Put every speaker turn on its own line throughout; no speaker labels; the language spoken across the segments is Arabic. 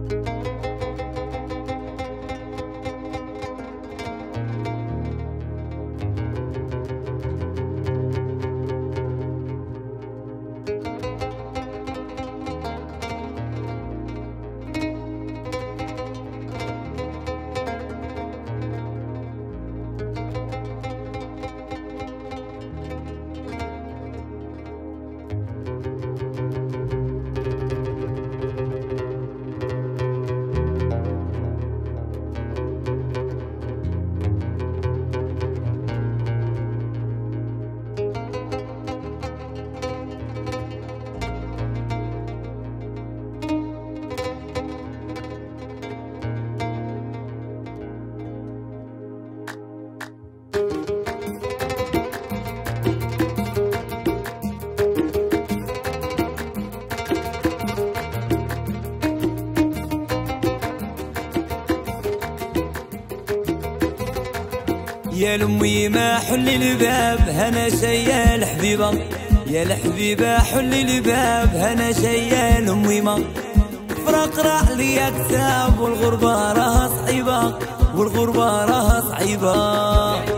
يا لمي ما حل الباب هنا شي يا الحبيبة، يا الحبيبة حل الباب هنا شي يا لمي ما فراق راح لي كتاب والغربة راها صعيبة، والغربة راها صعيبة.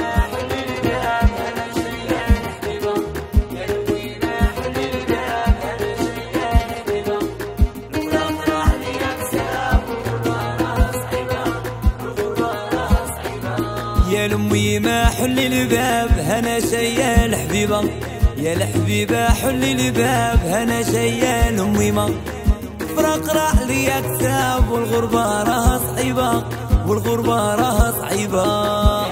يا لمي ما حل الباب هنا شي يا الحبيبة، يا الحبيبة حل الباب هنا شي يا لمي ما فراق راح لي كتاب والغربة راها صعيبة، والغربة راها صعيبة.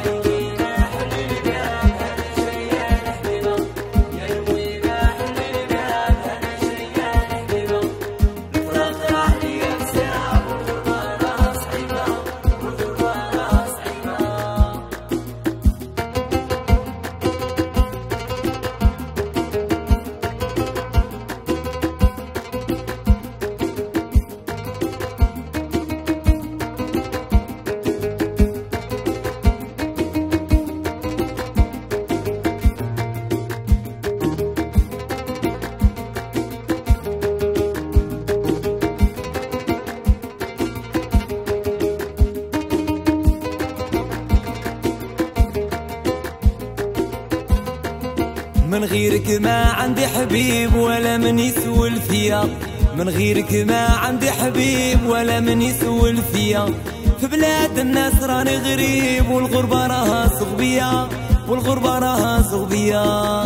من غيرك ما عندي حبيب ولا من يسول فيا، من غيرك ما عندي حبيب ولا من يسول فيا، في بلاد الناس راني غريب والغربة راها صغبية، والغربة راها صغبية.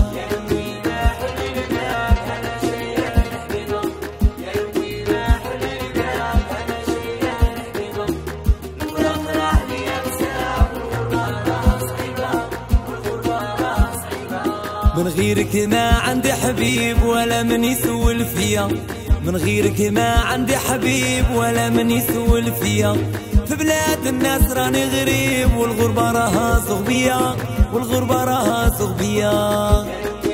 من غيرك ما عندي حبيب ولا من يسول فيا، من غيرك ما عندي حبيب ولا من يسول فيا، في بلاد الناس راني غريب والغربة راها صغبية، والغربة راها صغبية.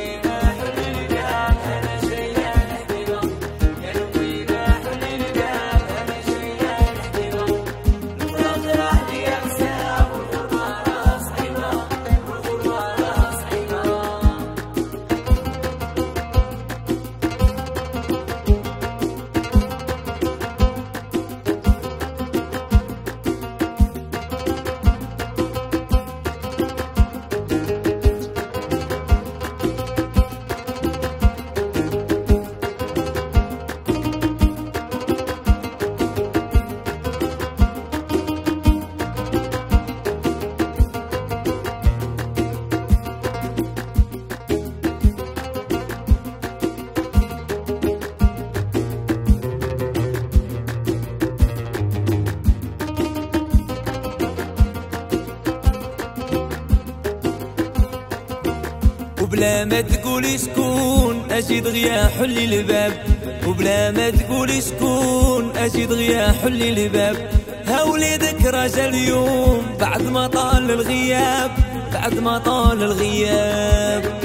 وبلا ما تقولي شكون اجي دغيا حلي الباب، وبلا ما تقولي شكون اجي دغيا حلي الباب، ها وليدك رجا اليوم بعد ما طال الغياب، بعد ما طال الغياب.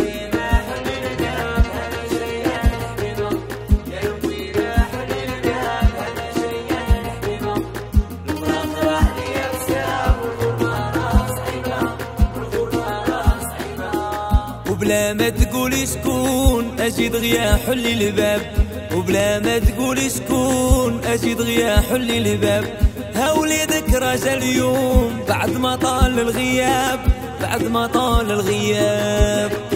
وبلا ما تقولي شكون اجي دغيا حلي الباب، وبلا ما تقول شكون اجي دغيا حلي الباب. ها وليدك راجع اليوم بعد ما طال الغياب، بعد ما طال الغياب.